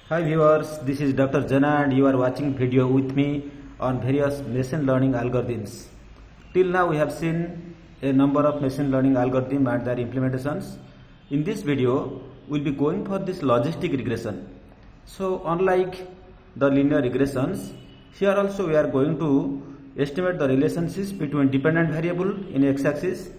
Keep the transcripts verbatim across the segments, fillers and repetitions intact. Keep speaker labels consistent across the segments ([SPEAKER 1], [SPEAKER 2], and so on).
[SPEAKER 1] Hi viewers, this is Doctor Jana and you are watching video with me on various machine learning algorithms. Till now we have seen a number of machine learning algorithms and their implementations. In this video, we will be going for this logistic regression. So unlike the linear regressions, here also we are going to estimate the relationships between dependent variable in x-axis,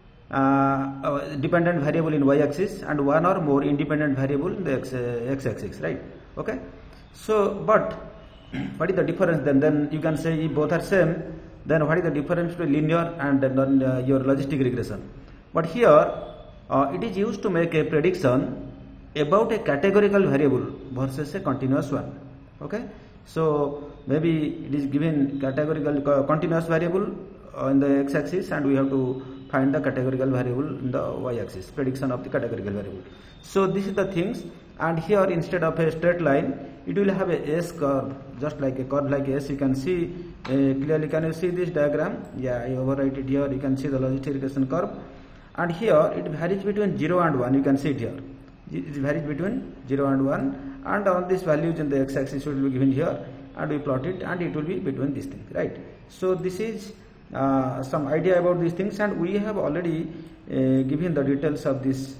[SPEAKER 1] uh, dependent variable in y-axis and one or more independent variable in the x-axis, right? Okay. So, but what is the difference then? Then you can say if both are same, then what is the difference between linear and uh, your logistic regression? But here uh, it is used to make a prediction about a categorical variable versus a continuous one. Okay. So maybe it is given categorical uh, continuous variable uh, in the x-axis and we have to find the categorical variable in the y-axis, prediction of the categorical variable. So this is the things, and here instead of a straight line it will have a S curve, just like a curve like S. You can see uh, clearly. Can you see this diagram? Yeah, I overwrite it here. You can see the logistic regression curve, and here it varies between zero and one. You can see it here. It varies between zero and one, and on these values in the x-axis will be given here, and we plot it, and it will be between these things, right? So this is uh, some idea about these things, and we have already uh, given the details of this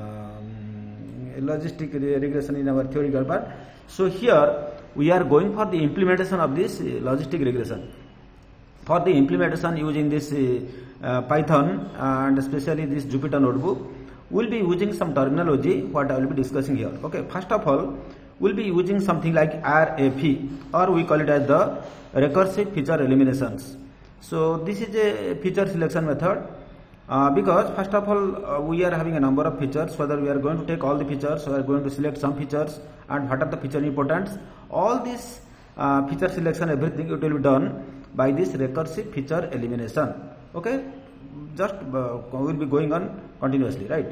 [SPEAKER 1] um, logistic regression in our theoretical part. So here we are going for the implementation of this uh, logistic regression. For the implementation using this uh, uh, Python and especially this Jupyter notebook, we will be using some terminology what I will be discussing here. Okay, first of all, we will be using something like R A P, or we call it as the recursive feature eliminations. So this is a feature selection method uh, because first of all uh, we are having a number of features, whether we are going to take all the features or we are going to select some features and what are the feature importance. All this uh, feature selection, everything it will be done by this recursive feature elimination. Okay, just uh, will be going on continuously, right?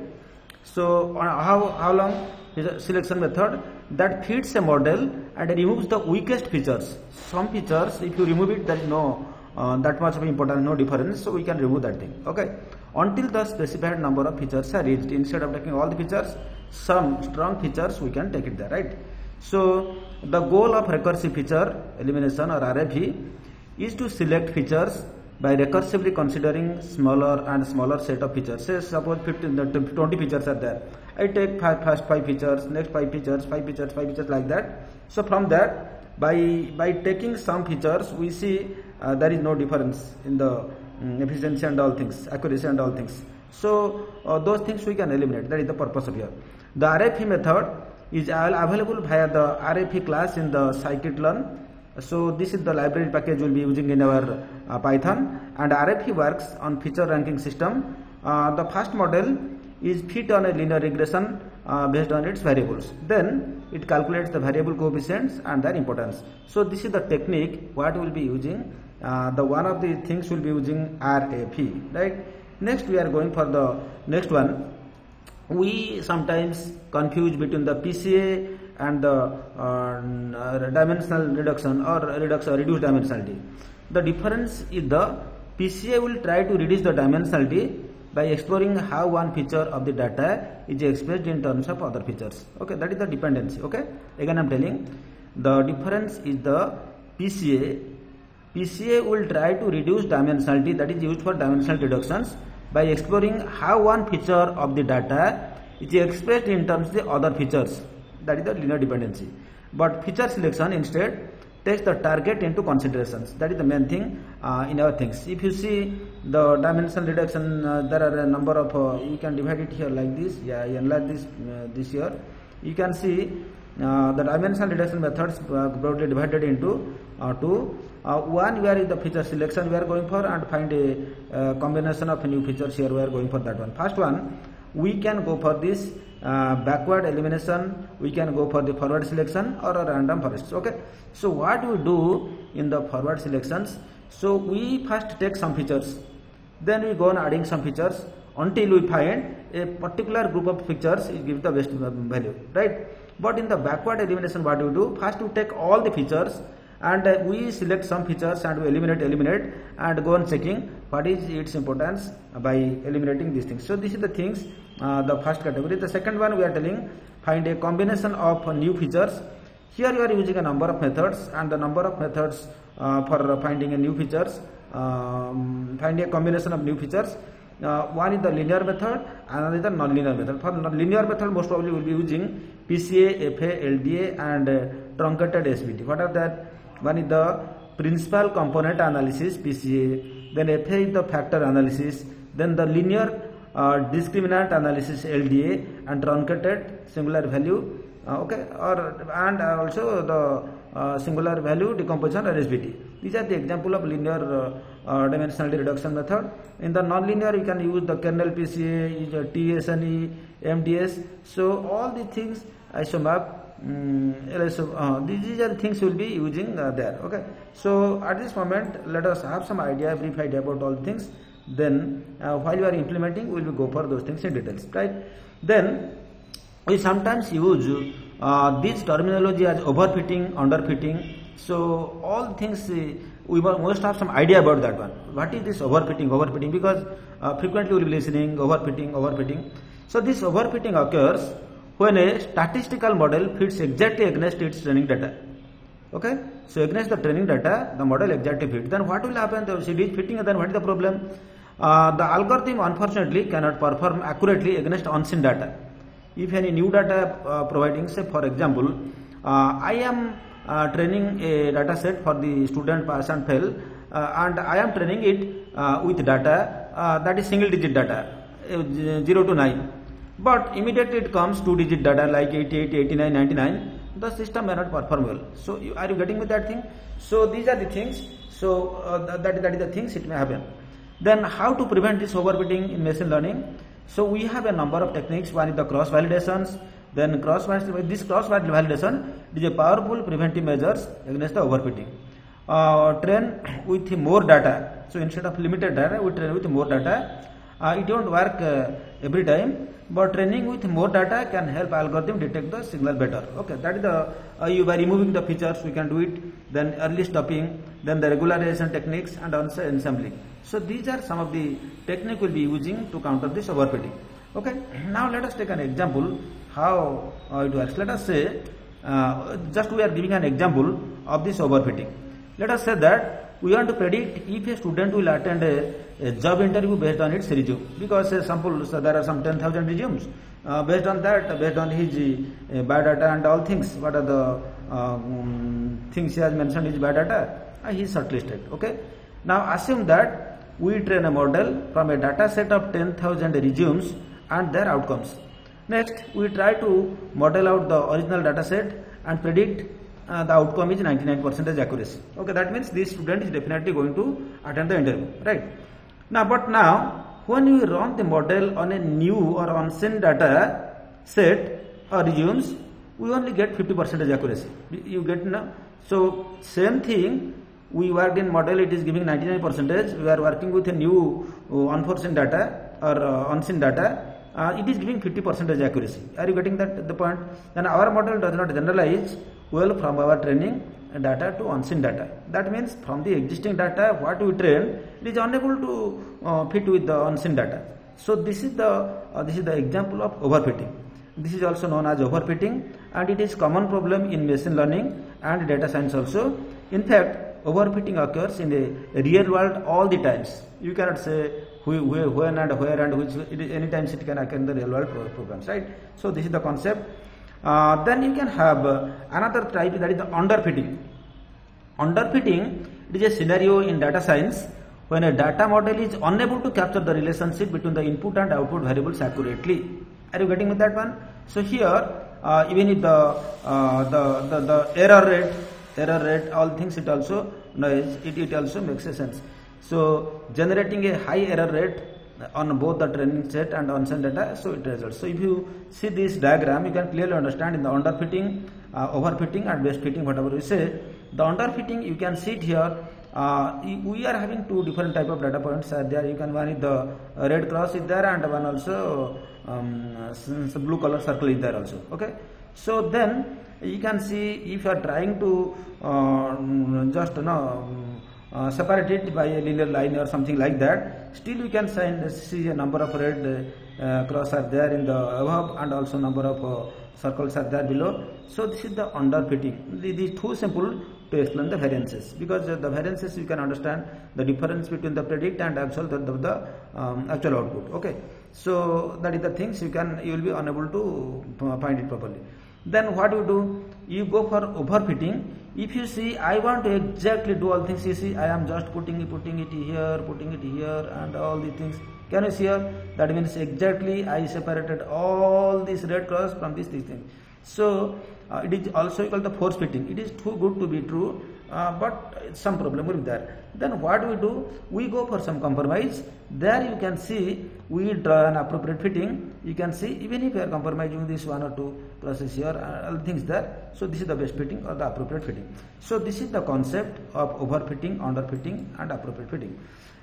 [SPEAKER 1] So uh, how, how long is a selection method that fits a model and removes the weakest features. Some features, if you remove it, there is no uh, that much of importance, no difference, so we can remove that thing. Okay, until the specified number of features are reached. Instead of taking all the features, some strong features we can take it there, right? So the goal of recursive feature elimination, or R A P, is to select features by recursively considering smaller and smaller set of features. Say suppose fifteen, twenty features are there. I take five, first five features, next five features, five features, five features, like that. So from that, by by taking some features, we see uh, there is no difference in the um, efficiency and all things, accuracy and all things. So uh, those things we can eliminate. That is the purpose of here. The R A P method is available via the R A P class in the scikit-learn. So this is the library package we will be using in our uh, Python, and R A P works on feature ranking system. Uh, the first model is fit on a linear regression uh, based on its variables. Then it calculates the variable coefficients and their importance. So this is the technique what we will be using. Uh, the one of the things we will be using R A P, right? Next we are going for the next one. We sometimes confuse between the P C A and the uh, dimensional reduction or reduction or reduced dimensionality. The difference is the P C A will try to reduce the dimensionality by exploring how one feature of the data is expressed in terms of other features. Okay, that is the dependency. Okay, again I am telling, the difference is the P C A. P C A will try to reduce dimensionality, that is used for dimensional reductions, by exploring how one feature of the data is expressed in terms of the other features. That is the linear dependency. But feature selection instead takes the target into considerations. That is the main thing uh, in our things. If you see the dimensional reduction, uh, there are a number of, uh, you can divide it here like this. Yeah, I enlarge this uh, this here. You can see uh, the dimensional reduction methods uh, broadly divided into uh, two. Uh, one where is the feature selection we are going for, and find a uh, combination of new features here we are going for that one. First one, we can go for this uh, backward elimination, we can go for the forward selection or a random forest. Okay, so what we do in the forward selections, so we first take some features, then we go on adding some features until we find a particular group of features is give the best value, right? But in the backward elimination, what we do, first we take all the features and uh, we select some features and we eliminate eliminate and go on checking what is its importance by eliminating these things. So this is the things, uh, the first category. The second one we are telling, find a combination of uh, new features. Here you are using a number of methods, and the number of methods uh, for finding a new features, um, finding a combination of new features. Uh, one is the linear method, another is the non-linear method. For linear method, most probably will be using P C A, F A, L D A, and uh, truncated S V T. What are that? One is the principal component analysis, P C A. Then F A is the factor analysis. Then the linear uh, discriminant analysis, L D A, and truncated singular value. Uh, okay, or and also the uh, singular value decomposition or S V T. These are the example of linear uh, uh, dimensionality reduction method. In the non-linear, you can use the kernel P C A, use T S N E, M D S. So all the things isomap, um, L S O, uh, these are the things you will be using uh, there. Okay. So at this moment, let us have some idea, brief idea about all things. Then uh, while you are implementing, we will go for those things in details, right? Then we sometimes use uh, this terminology as overfitting, underfitting. So all things uh, we must have some idea about that one. What is this overfitting? Overfitting, because uh, frequently we will be listening overfitting, overfitting. So this overfitting occurs when a statistical model fits exactly against its training data. Okay, so against the training data, the model exactly fits. Then what will happen? If it is fitting, then what is the problem? Uh, the algorithm unfortunately cannot perform accurately against unseen data. If any new data uh, providing, say for example, uh, I am uh, training a data set for the student pass and fail, uh, and I am training it uh, with data uh, that is single digit data, uh, zero to nine. But immediately it comes two digit data like eighty-eight, eighty-nine, ninety-nine, the system may not perform well. So you, are you getting with that thing? So these are the things. So uh, that, that is the things it may happen. Then how to prevent this overfitting in machine learning? So we have a number of techniques. One is the cross validations. Then cross this cross validation is a powerful preventive measures against the overfitting. Uh, train with more data. So instead of limited data, we train with more data. Uh, it don't work uh, every time, but training with more data can help algorithm detect the signal better. Okay, that is the uh, you by removing the features we can do it. Then early stopping, then the regularization techniques, and also ensembling. So these are some of the technique we'll be using to counter this overfitting. Okay, now let us take an example how uh, it works. Let us say uh, just we are giving an example of this overfitting. Let us say that we want to predict if a student will attend a, a job interview based on its resume, because uh, sample, so there are some ten thousand resumes. Uh, based on that, based on his uh, biodata and all things, what are the um, things he has mentioned his biodata, uh, he is shortlisted. Okay. Now assume that we train a model from a data set of ten thousand resumes and their outcomes. Next, we try to model out the original data set and predict uh, the outcome is ninety-nine percent accuracy. Okay, that means this student is definitely going to attend the interview, right? Now, but now, when we run the model on a new or unseen data set or resumes, we only get fifty percent accuracy. You get now? So, same thing, we worked in model, it is giving ninety-nine percent. We are working with a new uh, unforeseen data or uh, unseen data. Uh, it is giving fifty percent accuracy. Are you getting that the point? Then our model does not generalize well from our training data to unseen data. That means from the existing data what we train, it is unable to uh, fit with the unseen data. So this is the uh, this is the example of overfitting. This is also known as overfitting, and it is common problem in machine learning and data science also. In fact, overfitting occurs in the real world all the times. You cannot say who, who, when and where and which, it is, any times it can occur in the real world programs, right? So this is the concept. Uh, then you can have uh, another type, that is the underfitting. Underfitting, it is a scenario in data science when a data model is unable to capture the relationship between the input and output variables accurately. Are you getting with that one? So here, uh, even if the, uh, the, the, the error rate, error rate, all things, it also knows, it, it also makes sense. So generating a high error rate on both the training set and unseen data, so it results. So if you see this diagram, you can clearly understand in the underfitting, uh, overfitting and best fitting, whatever we say. The underfitting, you can see it here. Uh, we are having two different type of data points are there. You can, one is the red cross is there, and one also um, blue color circle is there also. Okay. So then you can see if you are trying to uh, just you know uh, separate it by a linear line or something like that, still you can find, see a number of red uh, cross are there in the above, and also number of uh, circles are there below. So this is the underfitting. It is too simple to explain the variances, because the variances you can understand the difference between the predict and actual the, the, the um, actual output. Okay, so that is the things you can you will be unable to find it properly. Then what you do, you go for overfitting. If you see, I want to exactly do all things. You see, I am just putting it, putting it here, putting it here, and all these things. Can you see here? That means exactly I separated all this red cross from this, this thing. So uh, it is also equal to force fitting. It is too good to be true, uh, but some problem will be there. Then what do we do? We go for some compromise. There you can see we draw an appropriate fitting. You can see even if you are compromising this one or two crosses here, uh, all things there. So this is the best fitting or the appropriate fitting. So this is the concept of overfitting, underfitting, and appropriate fitting.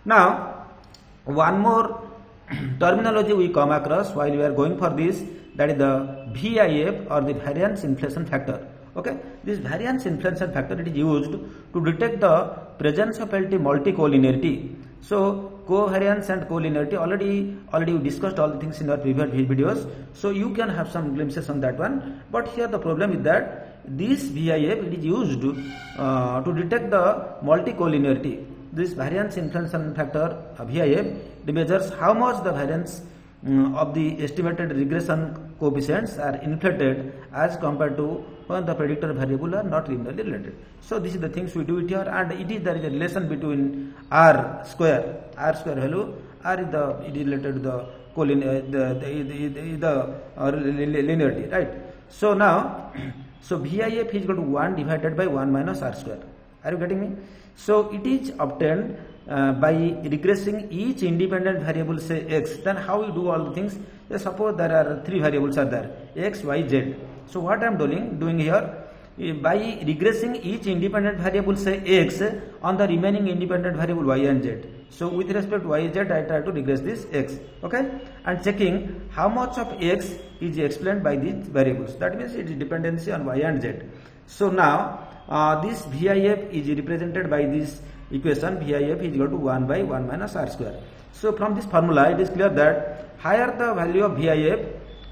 [SPEAKER 1] Now one more terminology we come across while we are going for this, that is the V I F or the variance inflation factor. Okay, this variance inflation factor, it is used to detect the presence of multicollinearity. So covariance and collinearity, already already we discussed all the things in our previous videos, so you can have some glimpses on that one. But here the problem is that this V I F, it is used uh, to detect the multicollinearity. This variance inflation factor uh, V I F, it measures how much the variance um, of the estimated regression coefficients are inflated as compared to when the predictor variable are not linearly related. So this is the things we do it here, and it is there is a relation between R square, R square value, R is the it is related to the collinear, the the, the, the, the uh, linearity, right? So now, so V I F is equal to one divided by one minus R square. Are you getting me? So it is obtained uh, by regressing each independent variable, say x. Then how you do all the things? Let's suppose there are three variables are there, x, y, z. So what I am doing doing here, by regressing each independent variable, say x, on the remaining independent variable y and z. So with respect to y, z, I try to regress this x. Okay, and checking how much of x is explained by these variables. That means it is dependency on y and z. So now uh, this V I F is represented by this equation. V I F is equal to one by one minus R square. So from this formula, it is clear that higher the value of V I F,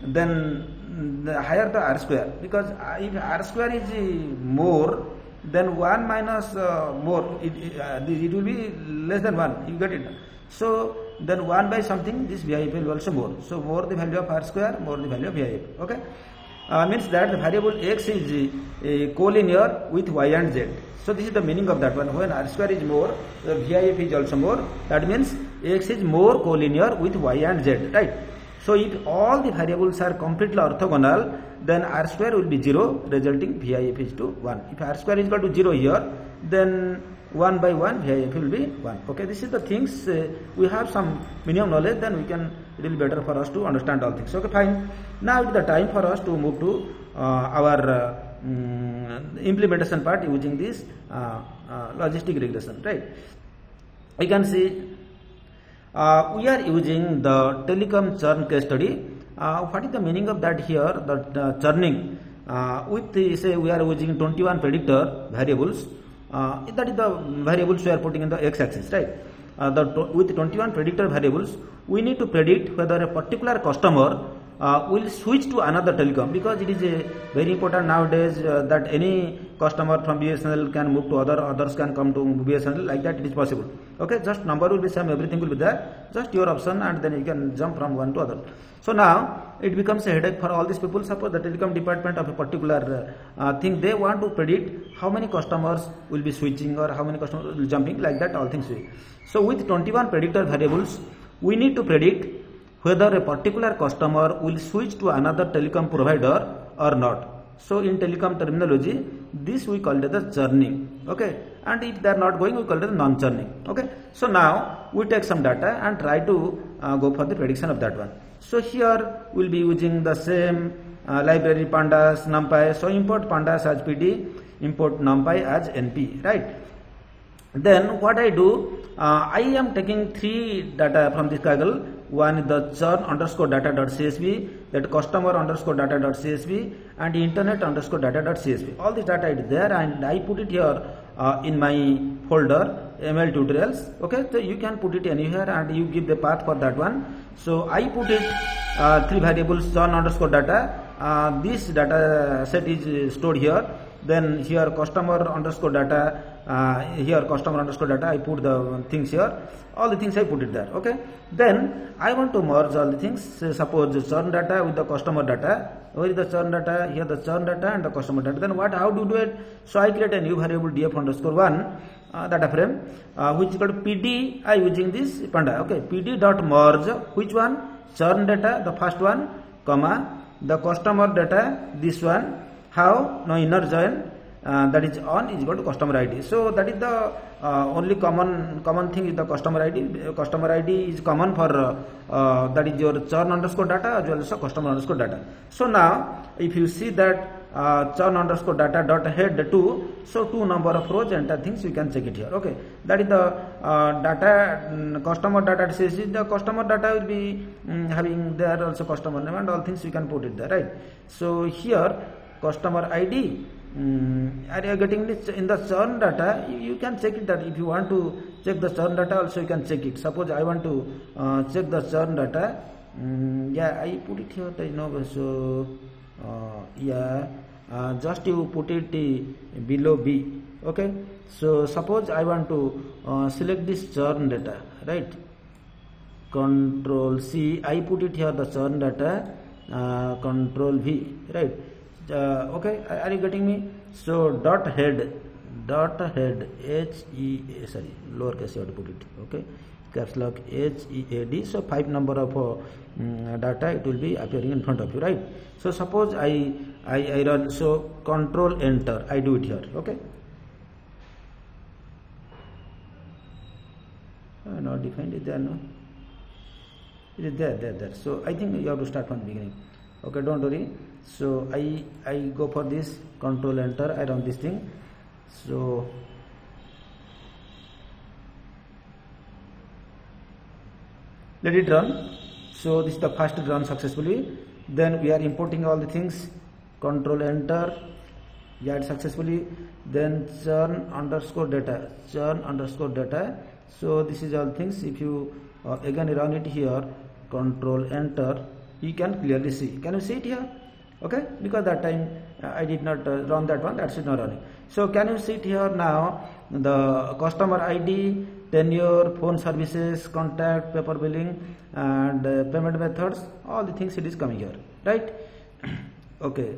[SPEAKER 1] then the higher the R square, because if R square is more, then one minus uh, more, it, uh, it will be less than one. You get it? So then one by something, this V I F will be also more. So more the value of R square, more the value of V I F. Okay, uh, means that the variable x is uh, collinear with y and z. So this is the meaning of that one. When R square is more, the V I F is also more. That means x is more collinear with y and z, right? So if all the variables are completely orthogonal, then R square will be zero, resulting V I F is to one. If R square is equal to zero here, then one by one V I F will be one. Okay, this is the things uh, we have some minimum knowledge, then we can, it will be better for us to understand all things. Okay, fine. Now it is the time for us to move to uh, our uh, um, implementation part using this uh, uh, logistic regression, right? We can see uh, we are using the telecom churn case study. Uh, what is the meaning of that here? That uh, churning uh, with the, say we are using twenty-one predictor variables. Uh, that is the variables we are putting in the x-axis, right? Uh, the with twenty-one predictor variables, we need to predict whether a particular customer uh, will switch to another telecom, because it is a very important nowadays uh, that any customer from B S N L can move to other, others can come to B S N L, like that it is possible. Okay, just number will be same, everything will be there, just your option, and then you can jump from one to other. So now it becomes a headache for all these people. Suppose the telecom department of a particular uh, thing, they want to predict how many customers will be switching or how many customers will be jumping, like that all things will. So with twenty-one predictor variables, we need to predict whether a particular customer will switch to another telecom provider or not. So in telecom terminology, this we call it as churning. Okay, and if they are not going, we call it as non-churning. Okay, so now we take some data and try to uh, go for the prediction of that one. So here we will be using the same uh, library pandas, numpy. So import pandas as P D, import numpy as N P, right? Then what I do, uh, I am taking three data from this Kaggle. One is the churn underscore data dot C S V, that customer underscore data dot C S V, and internet underscore data dot C S V. All this data is there, and I put it here uh, in my folder M L tutorials. Okay, so you can put it anywhere, and you give the path for that one. So I put it uh, three variables, churn underscore data, uh, this data set is stored here. Then here customer underscore data, uh, here customer underscore data, I put the things here, all the things I put it there. Okay, then I want to merge all the things. Say suppose the churn data with the customer data. Where is the churn data? Here the churn data and the customer data. Then what, how do you do it? So I create a new variable df underscore one uh, data frame uh, which is called pd. I using this panda. Okay, pd dot merge which one? Churn data, the first one, comma the customer data, this one. How? No inner join uh, that is on is equal to customer I D. So that is the uh, only common common thing is the customer I D. Customer I D is common for uh, uh, that is your churn underscore data as well as customer underscore data. So now if you see that uh, churn underscore data dot head two, so two number of rows enter things you can check it here. Okay, that is the uh, data um, customer data says the customer data will be um, having there also customer name and all things you can put it there, right? So here customer I D, um, are you getting this in the churn data? You, you can check it that if you want to check the churn data also you can check it. Suppose I want to uh, check the churn data. Um, yeah, I put it here. There is no so uh, yeah, uh, just you put it uh, below B. Okay. So suppose I want to uh, select this churn data, right? Control C. I put it here the churn data. Uh, control V, right? Uh, okay, are you getting me? So dot head, dot head, H E A, sorry, lowercase you have to put it. Okay, caps lock H E A D. So five number of uh, um, data it will be appearing in front of you, right? So suppose I I, I run so control enter. I do it here. Okay. Uh, not defined is there no? It is there, there, there. So I think you have to start from the beginning. Okay, don't worry. So I I go for this control enter. I run this thing. So let it run. So this is the first run successfully. Then we are importing all the things. Control enter. Yeah, it successfully. Then churn underscore data. Churn underscore data. So this is all things. If you uh, again run it here, control enter, you can clearly see. Can you see it here? Okay, because that time uh, I did not uh, run that one, that's not running. So can you see it here now? The customer I D, tenure, phone services, contact, paper billing, and uh, payment methods, all the things it is coming here, right? Okay.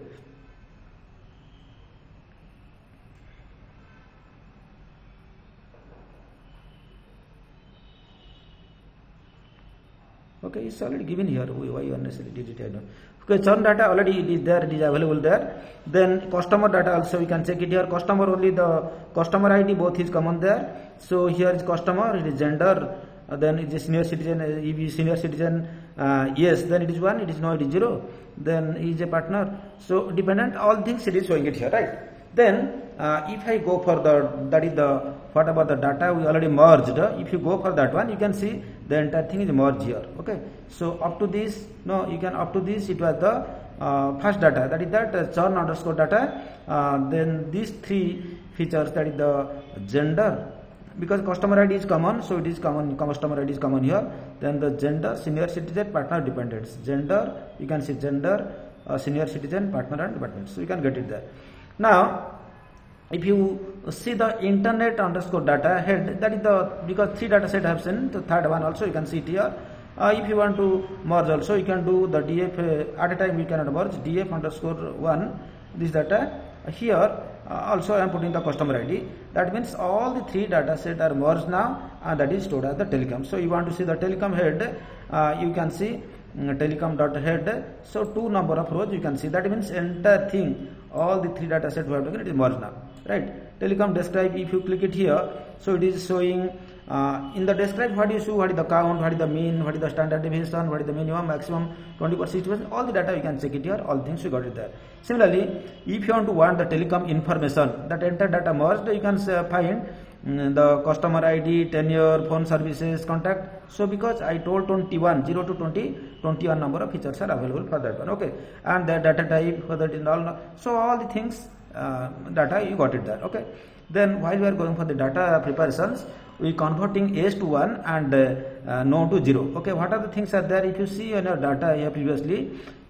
[SPEAKER 1] Okay, it's already given here. Why you unnecessarily did it? I don't. Okay, churn data already it is there, it is available there. Then customer data also we can check it here. Customer only the customer I D both is common there. So here is customer, it is gender, uh, then it is senior citizen. If is senior citizen, uh, yes, then it is one. It is no, it is zero. Then he is a partner. So dependent, all things it is showing it here, right? Then uh, if I go for the that is the what about the data we already merged. Uh, if you go for that one, you can see the entire thing is merged here. Okay, so up to this, no, you can up to this it was the uh, first data, that is that uh, churn underscore data. Uh, then these three features, that is the gender, because customer I D is common, so it is common. Customer I D is common here. Then the gender, senior citizen, partner, dependents. Gender, you can see gender, uh, senior citizen, partner, and dependents. So you can get it there. Now, if you see the internet underscore data head, that is the, because three data set I have seen, the third one also you can see it here. Uh, if you want to merge also, you can do the D F uh, at a time. We cannot merge D F underscore one this data uh, here. Uh, also I am putting the customer I D. That means all the three data set are merged now, and that is stored as the telecom. So you want to see the telecom head, uh, you can see um, telecom dot head. So two number of rows you can see. That means entire thing, all the three data set we have taken, it is merged now, right? Telecom describe, if you click it here, so it is showing uh, in the describe what is what is the count, what is the mean, what is the standard deviation, what is the minimum, maximum, twenty percent, sixty percent, all the data you can check it here, all things you got it there. Similarly, if you want to want the telecom information, that entire data merged, you can uh, find um, the customer I D, tenure, phone services, contact. So because I told twenty-one, zero to twenty, twenty-one number of features are available for that one, okay, and the data type for that in all. So all the things uh, data you got it there, okay. Then while we are going for the data preparations, we converting yes to one and uh, uh, no to zero. Okay, what are the things are there? If you see in your data here previously,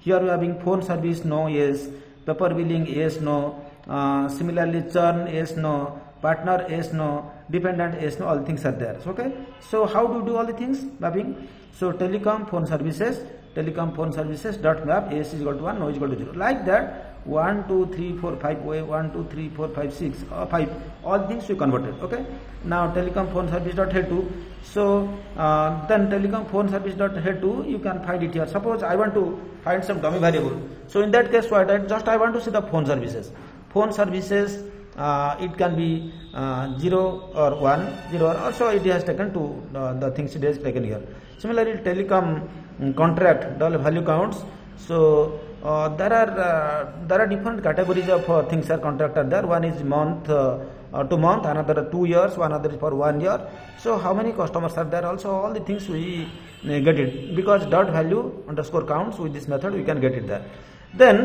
[SPEAKER 1] Here we are having phone service, no, yes. Paper billing, yes, no. Uh, similarly, churn, yes, no. Partner, yes, no. Dependent, yes, no. All things are there. Okay. So how do you do all the things? Mapping. So telecom phone services, telecom phone services dot map yes is equal to one, no is equal to zero. Like that. one, two, three, four, five, one, two, three, four, five, six, uh, five, all things we converted. Okay. Now telecom phone service dot head to. So uh, then telecom phone service dot head to, you can find it here. Suppose I want to find some dummy variable. So in that case, what I just I want to see the phone services. Phone services, uh, it can be uh, zero or one, zero, or also it has taken two uh, the things it has taken here. Similarly, telecom um, contract dollar value counts. So Uh, there are uh, there are different categories of uh, things are contract are there. One is month uh, uh, to month, another two years, one other is for one year. So how many customers are there? Also all the things we uh, get it because dot value underscore counts with this method we can get it there. Then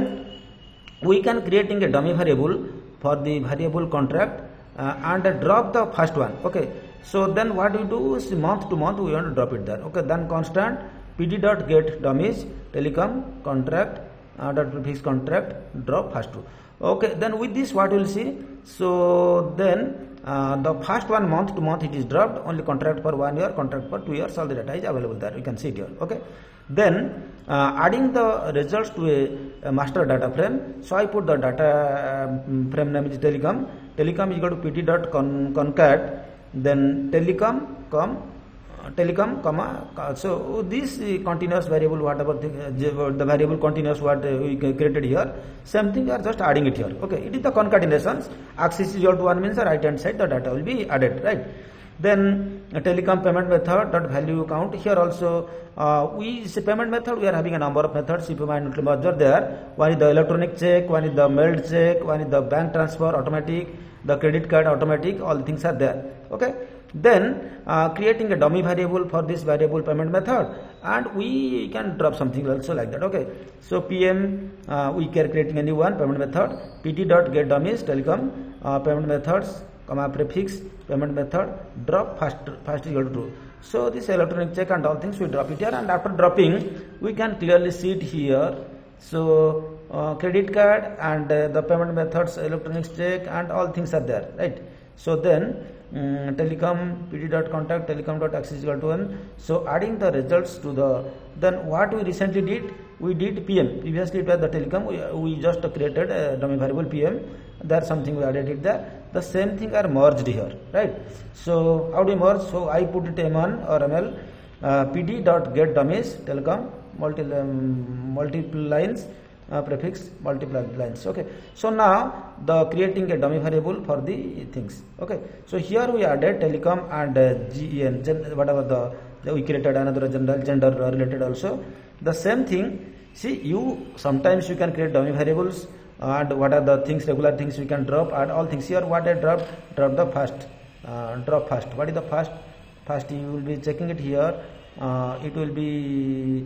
[SPEAKER 1] we can creating a dummy variable for the variable contract uh, and uh, drop the first one. Okay. So then what we do is month to month we want to drop it there. Okay. Then constant pd dot get dummies telecom contract. Uh, dot prefix contract drop first two. Okay, then with this what we will see. So then uh, the first one month to month it is dropped, only contract for one year, contract for two years, all the data is available there. You can see it here. Okay, then uh, adding the results to a, a master data frame. So I put the data um, frame name is telecom. Telecom is equal to pd dot con concat, then telecom com telecom comma. So this continuous variable whatever thing, uh, the variable continuous what uh, we created here, same thing we are just adding it here. Okay, it is the concatenations. Axis is equal to one means the right hand side the data will be added, right? Then uh, telecom payment method dot value count. Here also uh, we is payment method we are having a number of methods. If you mind to measure there, one is the electronic check, one is the mailed check, one is the bank transfer automatic, the credit card automatic, all the things are there. Okay. Then uh, creating a dummy variable for this variable payment method, and we can drop something also like that. Okay, so pm uh, we are creating a new one payment method pt dot get dummies telecom uh, payment methods comma prefix payment method drop first first equal to true. So this electronic check and all things we drop it here, and after dropping we can clearly see it here. So uh, credit card and uh, the payment methods electronic check and all things are there, right? So then um, telecom pd dot contact telecom dot axis equal to one. So adding the results to the, then what we recently did, we did pm. Previously it was the telecom, we, we just created a dummy variable pm. There's something we added it there. The same thing are merged here, right? So how do we merge? So I put it m one or ml uh, pd dot get dummies telecom multi um, multiple lines uh, prefix multiple lines. Okay, so now the creating a dummy variable for the things. Okay, so here we added telecom and uh, gen, gen whatever the, the we created another gender gender related also the same thing. See, you sometimes you can create dummy variables and what are the things regular things we can drop and all things. Here what I dropped, drop the first uh, drop first. What is the first? First you will be checking it here. Uh, it will be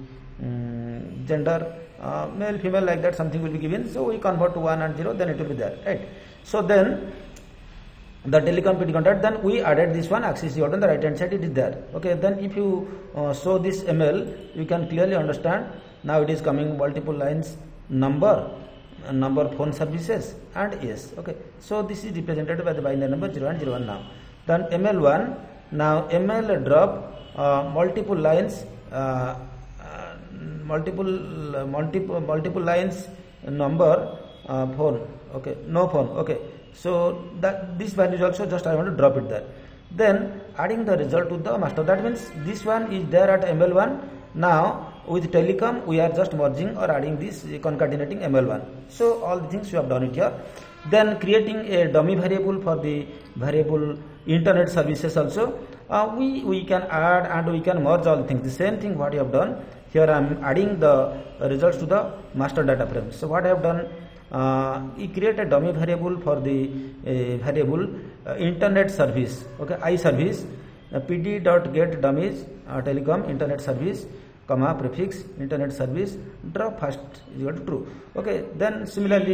[SPEAKER 1] um, gender uh, male female like that, something will be given. So we convert to one and zero, then it will be there, right? So then the telecom P D contact, then we added this one axis on the right hand side, it is there. Okay, then if you uh, show this M L, you can clearly understand. Now it is coming multiple lines number uh, number phone services and yes. Okay, so this is represented by the binary number zero and zero one now. Then M L one, now M L drop uh, multiple lines uh, uh, multiple uh, multiple multiple lines number uh, phone. Okay, no phone. Okay, so that this value is also just I want to drop it there. Then adding the result to the master, that means this one is there at M L one. Now with telecom we are just merging or adding this concatenating M L one. So all the things we have done it here. Then creating a dummy variable for the variable internet services also. Uh, we we can add and we can merge all the things. The same thing what you have done here. I am adding the results to the master data frame. So what I have done, uh, we create a dummy variable for the uh, variable uh, internet service. Okay, I service uh, pd dot get dummies uh, telecom internet service comma prefix internet service drop first is equal to true. Okay, then similarly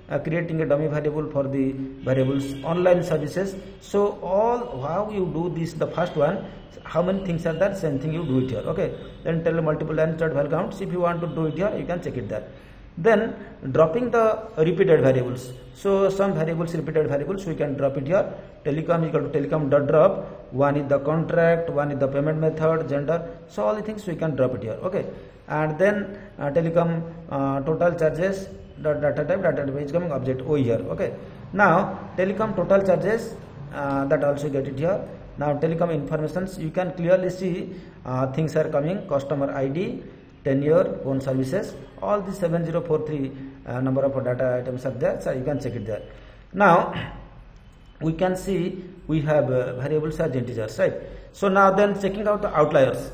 [SPEAKER 1] uh, creating a dummy variable for the variables online services. So all how you do this, the first one, how many things are there, same thing you do it here. Okay, then tell multiple and third value counts. If you want to do it here, you can check it there. Then dropping the repeated variables. So some variables, repeated variables, we can drop it here. Telecom equal to telecom dot drop. One is the contract, one is the payment method, gender. So all the things we can drop it here. Okay, and then uh, telecom uh, total charges dot data type data type is coming object O here. Okay, now telecom total charges uh, that also get it here. Now telecom informations, you can clearly see uh, things are coming. Customer I D, tenure, phone services, all the seven zero four three uh, number of data items are there, so you can check it there. Now we can see we have uh, variables as integers, right? So now then checking out the outliers.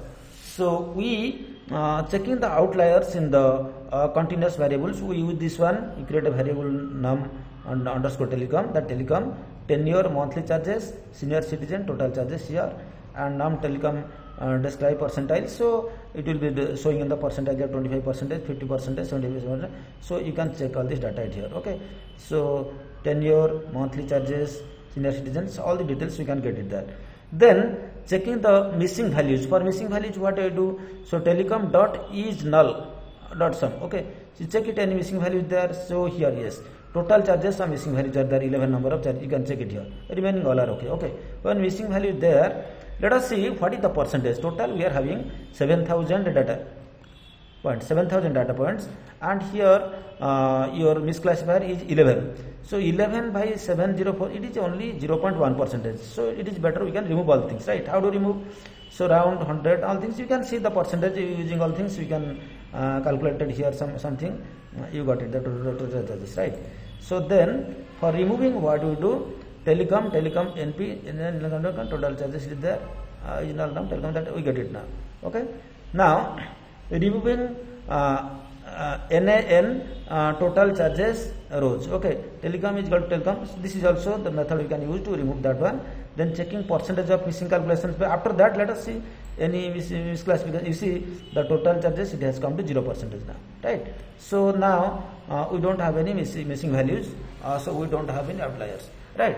[SPEAKER 1] So we uh, checking the outliers in the uh, continuous variables, we use this one. We create a variable num and underscore telecom, that telecom tenure, monthly charges, senior citizen, total charges here, and num telecom uh, describe percentile. So it will be showing in the percentage of twenty-five percent, fifty percent, seventy-five percent. So you can check all this data here. Okay, so tenure, monthly charges, senior citizens, all the details we can get it there. Then checking the missing values. For missing values, what I do? So telecom dot is null dot sum. Okay, so check it, any missing values there. So here yes, total charges, some missing values are there, eleven number of charges, you can check it here. Remaining all are okay. Okay, when missing value there, let us see what is the percentage. Total we are having seven thousand data points, seven thousand data points, and here uh, your misclassifier is eleven. So eleven by seven zero four, it is only zero point one percentage. So it is better we can remove all things, right? How to remove? So around one hundred, all things you can see the percentage using all things. We can uh, calculate it here some something. Uh, you got it, the total charges, right? So then for removing, what we do? Telecom, telecom N P, and then total charges is there. Uh, is null, telecom, that we get it now. Okay. Now removing uh, uh, N A N uh, total charges rows. Okay, telecom is equal to telecom. This is also the method we can use to remove that one. Then checking percentage of missing calculations. But after that, let us see any misclassification. You see the total charges, it has come to zero percentage now, right? So now uh, we don't have any missing, missing values. Uh, so we don't have any outliers, right?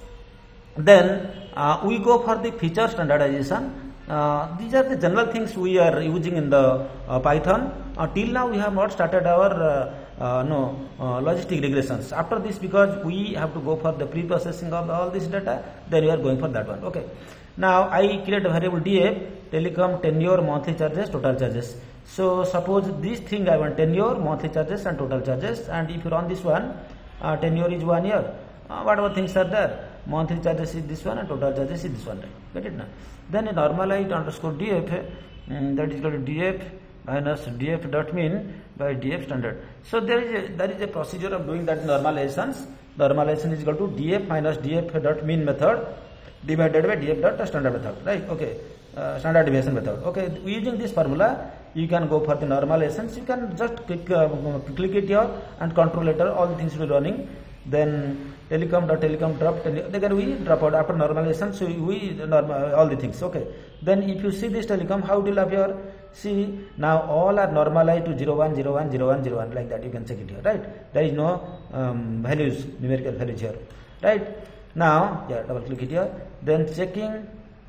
[SPEAKER 1] Then uh, we go for the feature standardization. Uh, these are the general things we are using in the uh, Python. Uh, till now we have not started our uh, uh, no uh, logistic regressions. After this, because we have to go for the pre-processing of all this data, then we are going for that one. Okay. Now I create a variable df, telecom tenure, monthly charges, total charges. So suppose this thing I want tenure, monthly charges and total charges, and if you run this one, uh, tenure is one year. Uh, whatever things are there, monthly charges is this one and total charges is this one, right? Get it now? Then a normalized underscore df, um, that is equal to df minus df dot mean by df standard. So there is a, there is a procedure of doing that normalizations. Normalization is equal to df minus df dot mean method divided by df dot standard method, right? Okay, uh, standard deviation method. Okay, using this formula, you can go for the normalizations. You can just click uh, click it here and control later, all the things will be running. Then telecom dot telecom drop, tele then we drop out after normalization. So we normal all the things. Okay. Then if you see this telecom, how it will appear? See, now all are normalized to zero one zero one zero one zero one, like that. You can check it here, right? There is no um, values, numerical values here, right? Now, yeah, double click it here. Then checking,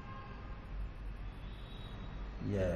[SPEAKER 1] yeah.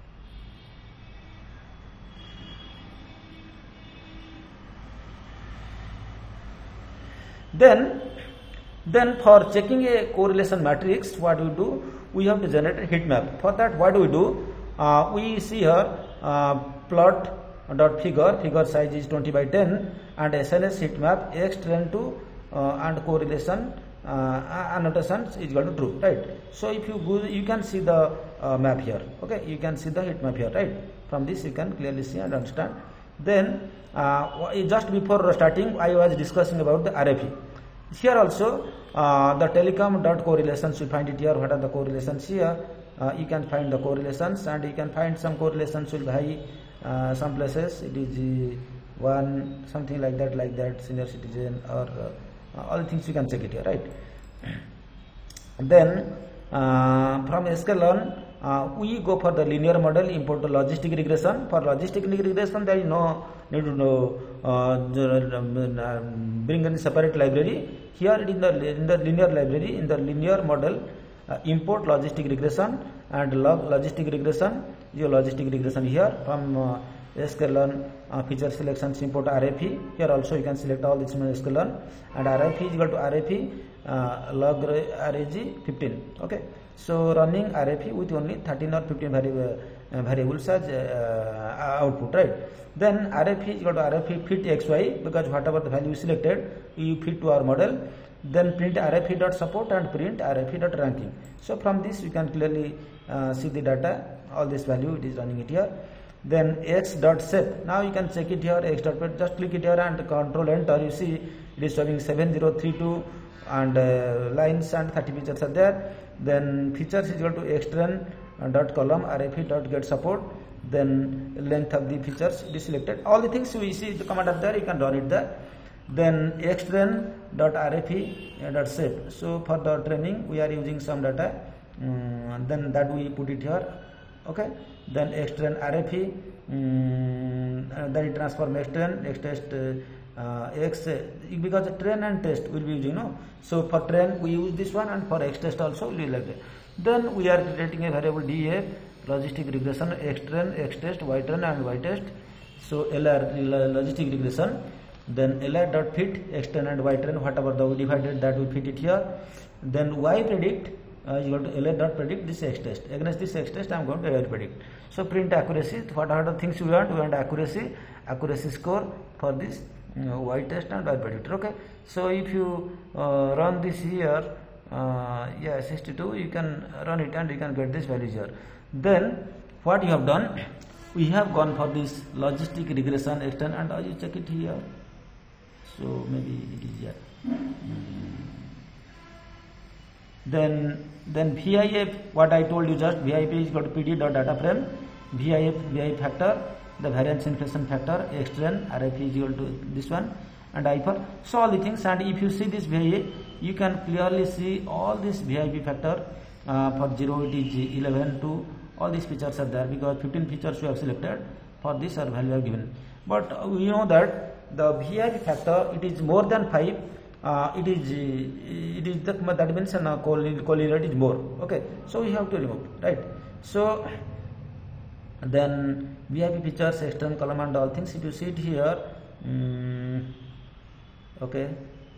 [SPEAKER 1] Then, then for checking a correlation matrix, what we do? We have to generate a heat map. For that, what do we do? Uh, we see here uh, plot dot figure. Figure size is twenty by ten, and S L S heat map x trend to uh, and correlation uh, annotations is equal to true, right? So if you go, you can see the uh, map here. Okay, you can see the heat map here, right? From this, you can clearly see and understand. Then uh, just before starting, I was discussing about the R F E. Here also uh, the telecom dot correlations, you find it here. What are the correlations here? Uh, you can find the correlations, and you can find some correlations will be high. Uh, some places it is uh, one something like that, like that senior citizen or uh, all things you can check it here, right? Then uh, from sklearn uh, we go for the linear model, import the logistic regression. For logistic regression, there is no need to know, uh, bring in separate library. Here it is in the, in the linear library, in the linear model, uh, import logistic regression and log logistic regression. Your logistic regression here from uh, sklearn uh, feature selections, import R F E. Here also you can select all this sklearn, and R F E is equal to R F E uh, log reg fifteen. Okay, so running R F E with only thirteen or fifteen variable, uh, variables as uh, output, right? Then R F E is equal to R F E fit X Y, because whatever the value is selected you fit to our model. Then print R F E dot support and print R F E dot ranking. So from this you can clearly uh, see the data, all this value it is running it here. Then x dot shape, now you can check it here, x dot shape, just click it here and control enter. You see it is showing seven zero three two and uh, lines and thirty features are there. Then features is equal to xtrain dot column R F E dot get support. Then length of the features it is selected. All the things we see the command are there, you can run it there. Then xtrain dot R F E dot shape. So for the training we are using some data, um, then that we put it here. Okay, then xtrain R F E, um, then it transform xtrain x test uh, x uh, because the train and test will be using, no. So for train we use this one, and for x test also we will like that. Then we are creating a variable D F logistic regression xtrain x test ytrain and ytest. So L R logistic regression. Then L R dot fit xtrain and ytrain, whatever the divided that we fit it here. Then y predict uh, is equal to L R dot predict this x test. Against this x test I am going to y predict. So print accuracy. What are the things we want? We want accuracy, accuracy score for this uh, y test and y predictor. Okay. So if you uh, run this here, uh, yeah, sixty-two, you can run it and you can get this values here. Then what you have done? We have gone for this logistic regression xtrain, and uh, you check it here. So maybe it is here. Mm. Then then V I F, what I told you just, V I F is equal to P D dot data frame, V I F, V I F factor, the variance inflation factor, xtrain, R F E is equal to this one, and I for. So all the things, and if you see this V I F, you can clearly see all this V I P factor. Uh, for zero it is eleven to all these features are there, because fifteen features we have selected. For this our value are given. But uh, we know that the V I P factor, it is more than five. Uh, it is it is the, that means uh, collinearity is more. Okay, so we have to remove, right? So then V I P features, external column and all things. If you see it here, um, okay.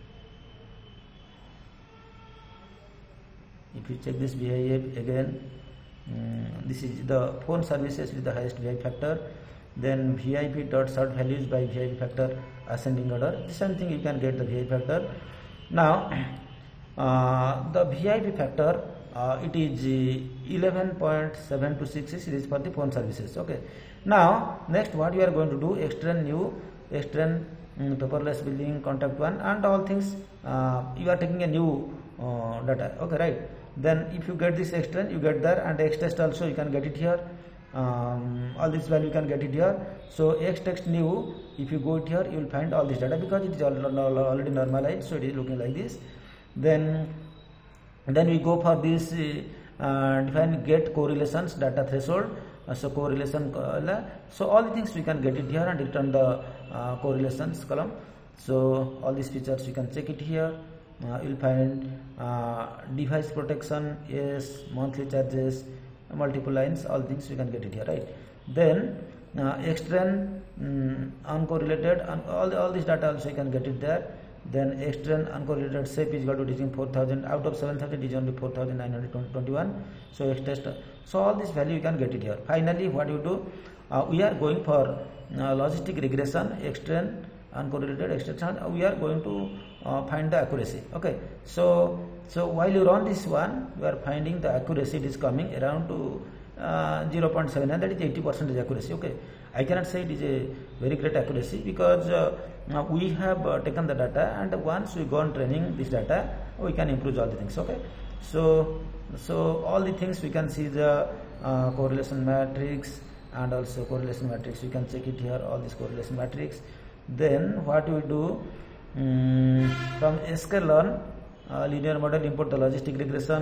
[SPEAKER 1] If you check this V I F again, um, this is the phone services with the highest V I P factor. Then V I P dot sort values by V I P factor ascending order. The same thing you can get the V I P factor. Now uh, the V I P factor uh, it is eleven point seven two six. It is for the phone services. Okay. Now next what we are going to do, xtrain new, xtrain um, paperless billing, contact one, and all things. Uh, you are taking a new uh, data. Okay, right. Then if you get this xtrain, you get there, and x test also you can get it here. Um, all this value you can get it here. So x text new, if you go it here, you will find all this data, because it is already normalized, so it is looking like this. Then then we go for this uh, define get correlations data threshold. Uh, so correlation uh, so all the things we can get it here and return the uh, correlations column. So all these features you can check it here. Uh, you will find uh, device protection, yes, monthly charges, multiple lines, all things you can get it here, right? Then uh, xtrain um, uncorrelated, and all the, all this data also you can get it there. Then xtrain uncorrelated shape is equal to reaching four thousand, out of seven thousand is only four thousand nine hundred twenty-one. So x test, so all this value you can get it here. Finally what you do, uh, we are going for uh, logistic regression, xtrain uncorrelated extraction, we are going to uh, find the accuracy. Okay, so so while you run this one, you are finding the accuracy, it is coming around to uh, zero point seven, and that is eighty percent accuracy. Okay, I cannot say it is a very great accuracy, because uh, uh, we have uh, taken the data, and once we go on training this data, we can improve all the things. Okay, so so all the things we can see the uh, correlation matrix, and also correlation matrix, you can check it here, all this correlation matrix. Then what we do, um, from sklearn uh, linear model, import the logistic regression,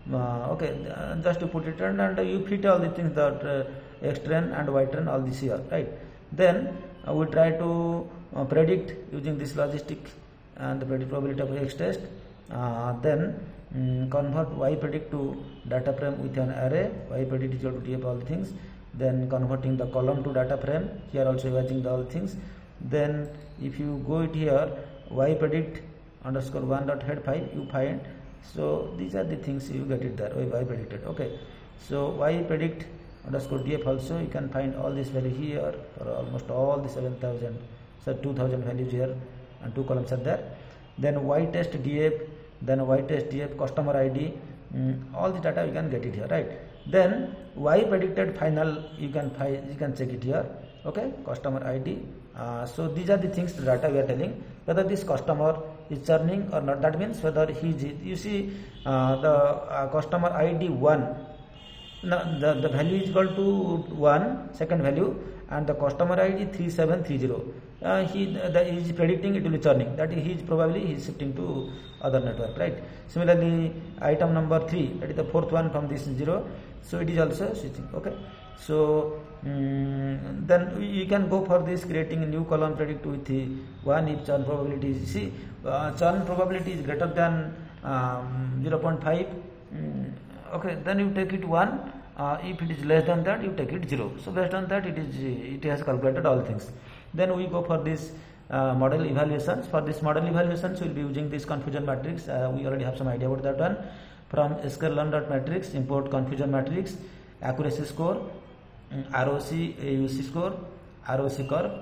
[SPEAKER 1] uh, okay, uh, just to put it and, and you fit all the things that uh, x train and y train all this here, right? Then uh, we try to uh, predict using this logistic and the predict probability of x test. Uh, then um, convert y predict to data frame with an array. Y predict is equal to df all the things. Then converting the column to data frame. Here also using the all things. Then if you go it here, y predict underscore one dot head five, you find. So these are the things you get it there. Y predicted. Okay. So y predict underscore df also you can find all this value here for almost all the seven thousand, so two thousand values here and two columns are there. Then y test df, then y test df customer id, um, all the data you can get it here, right? Then y predicted final you can find, you can check it here. Okay, customer id. Uh, so these are the things, the data we are telling whether this customer is churning or not. That means whether he is, you see uh, the uh, customer id one. Now the, the value is equal to one, second value, and the customer I D three seven three zero. Uh, he the, he is predicting it will be churning. That is, he is probably he is shifting to other network, right? Similarly, item number three, that is the fourth one from this zero, so it is also switching. Okay, so um, then you can go for this, creating a new column predict with the one if churn probability is, see uh, churn probability is greater than um, zero point five. Um, okay, then you take it one. Uh, if it is less than that, you take it zero. So based on that, it is it has calculated all things. Then we go for this uh, model evaluations. For this model evaluations, we will be using this confusion matrix. Uh, we already have some idea about that one. From sklearn.matrix, import confusion matrix, accuracy score, um, R O C, A U C score, R O C curve.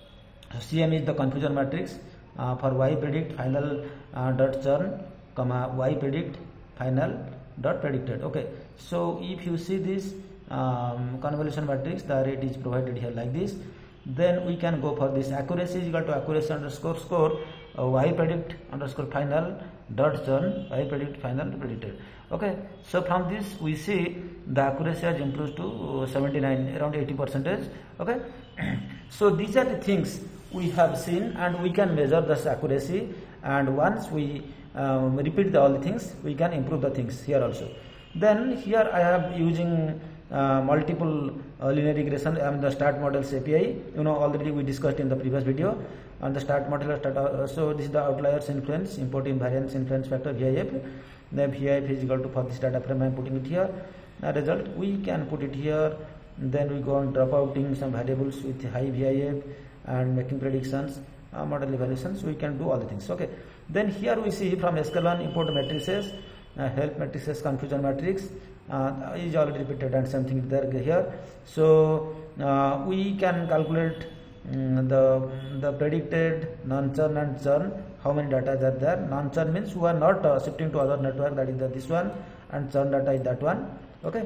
[SPEAKER 1] C M is the confusion matrix. Uh, for y predict final uh, dot churn, comma y predict final dot predicted. Okay, so if you see this um, convolution matrix, the rate is provided here like this. Then we can go for this accuracy is equal to accuracy underscore score uh, y predict underscore final dot churn y predict final predicted. Okay, so from this we see the accuracy has improved to seventy-nine, around eighty percentage. Okay, so these are the things we have seen, and we can measure this accuracy, and once we um, repeat the, all the things, we can improve the things here also. Then here I have using uh, multiple uh, linear regression and the start models A P I. You know, already we discussed in the previous video on the start model. Start, uh, so this is the outliers influence, importing variance influence factor V I F. The V I F is equal to, for this data frame I am putting it here. The result we can put it here. Then we go on drop outing some variables with high V I F and making predictions, uh, model evaluations. We can do all the things. Okay. Then here we see from sklearn import matrices, uh, help matrices, confusion matrix uh, is already repeated and something there here. So uh, we can calculate um, the the predicted non-churn and churn. How many data are there? Non-churn means who are not uh, shifting to other network, that is the, this one, and churn data is that one. Okay.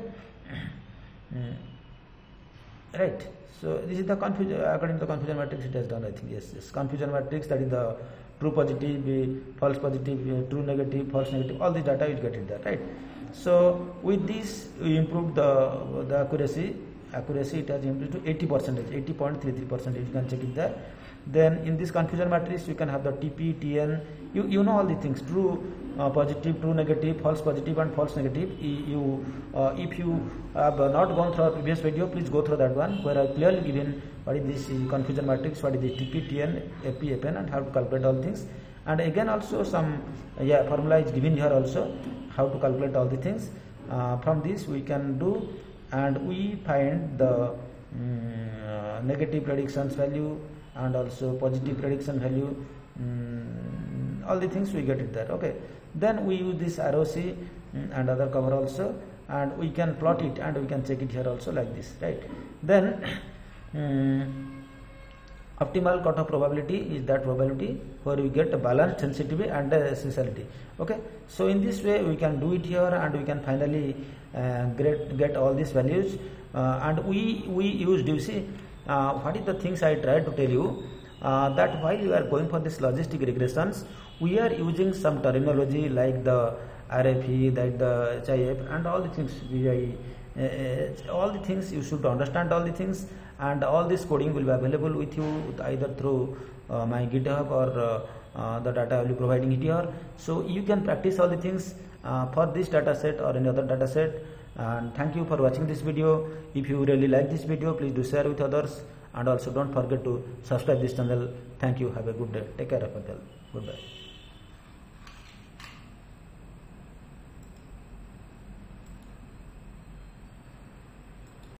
[SPEAKER 1] Mm. Right. So this is the confusion, according to the confusion matrix it has done, I think. Yes, yes. Confusion matrix, that is the true positive, false positive, true negative, false negative, all the data you get it there, right? So with this we improved the the accuracy. Accuracy it has improved to eighty percent, eighty point three three percent. You can check it there. Then in this confusion matrix you can have the T P, T N. You you know all the things: true, uh, positive, true negative, false positive, and false negative. You uh, if you have not gone through our previous video, please go through that one where I clearly given what is this confusion matrix, what is the T P, T N, F P, F N, and how to calculate all things. And again also some uh, yeah formula is given here also, how to calculate all the things. Uh, from this we can do, and we find the um, uh, negative predictions value and also positive prediction value, um, all the things we get it there. Okay, then we use this R O C um, and other cover also, and we can plot it and we can check it here also like this, right? Then um, optimal cutoff probability is that probability where we get a balanced sensitivity and a sensitivity. Okay, so in this way we can do it here, and we can finally uh, get get all these values, uh, and we we used, you see, uh, what is the things I tried to tell you, uh, that while you are going for this logistic regressions, we are using some terminology like the R F E, that the H I F, and all the things V I, uh, all the things you should understand all the things, and all this coding will be available with you either through uh, my GitHub or uh, uh, the data I will be providing it here. So you can practice all the things, uh, for this data set or any other data set. And thank you for watching this video. If you really like this video, please do share with others, and also don't forget to subscribe this channel. Thank you. Have a good day. Take care of yourself. Goodbye.